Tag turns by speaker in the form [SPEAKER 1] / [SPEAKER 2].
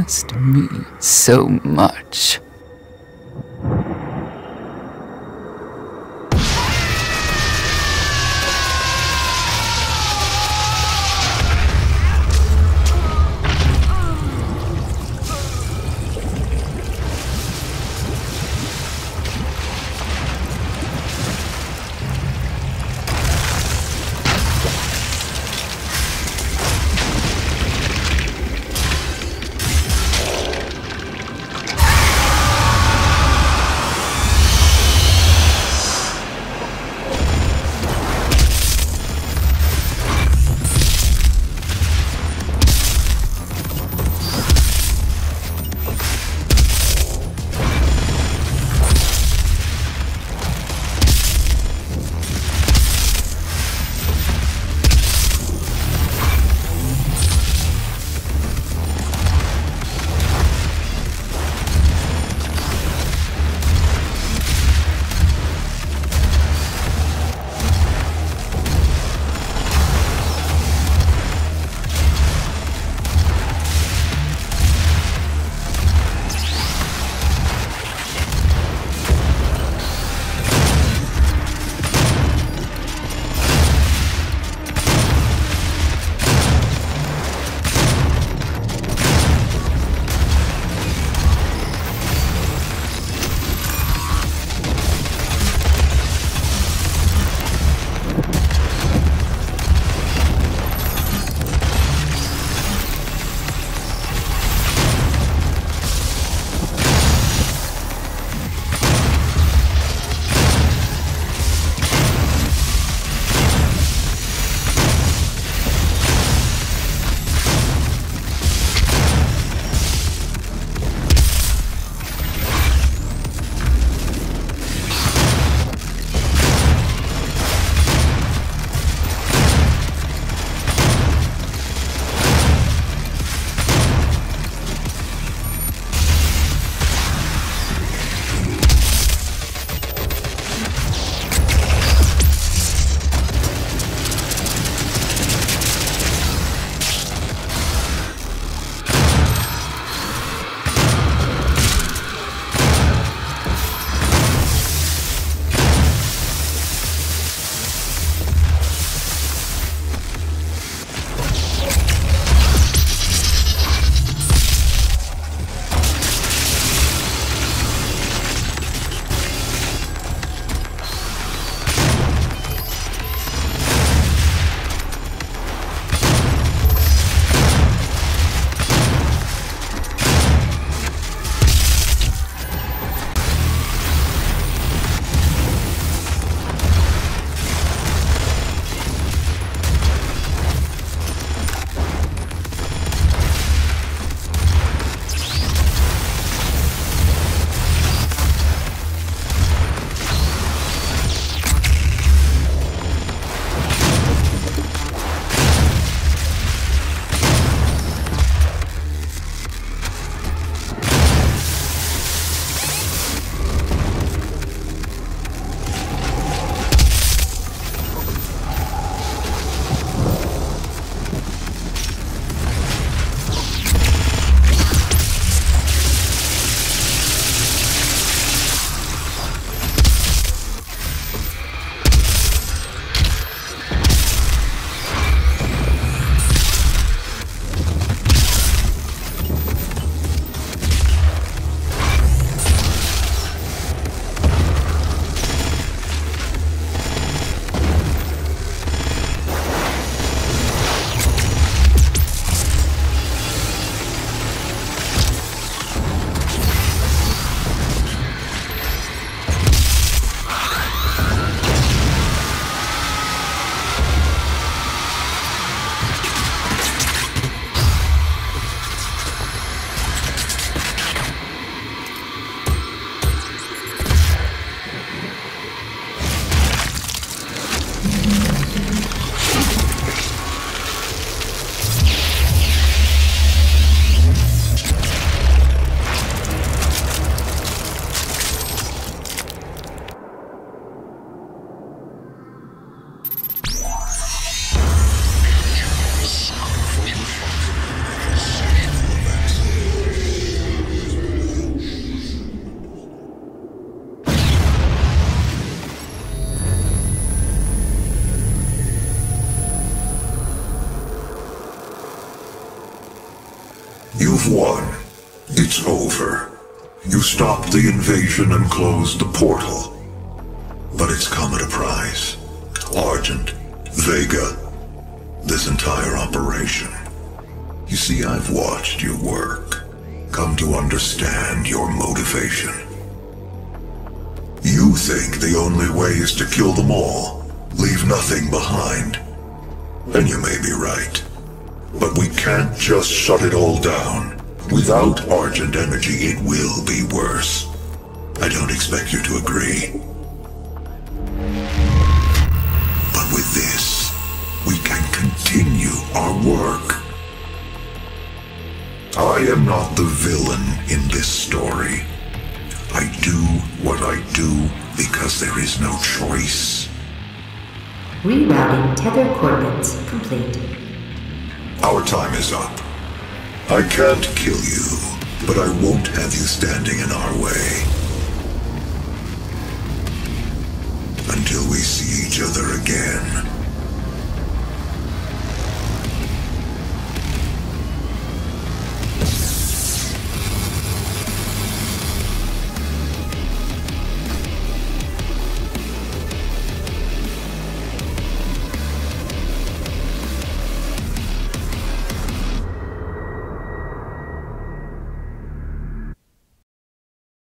[SPEAKER 1] against me so much.
[SPEAKER 2] You've won. It's over. You stopped the invasion and closed the portal. But it's come at a price. Argent, Vega, this entire operation. You see, I've watched your work, come to understand your motivation. You think the only way is to kill them all, leave nothing behind. And you may be right. But we can't just shut it all down. Without Argent energy, it will be worse. I don't expect you to agree. But with this, we can continue our work. I am not the villain in this story. I do what I do because there is no choice.
[SPEAKER 3] Rerouting tether coordinates complete.
[SPEAKER 2] Our time is up. I can't kill you, but I won't have you standing in our way. Until we see each other again.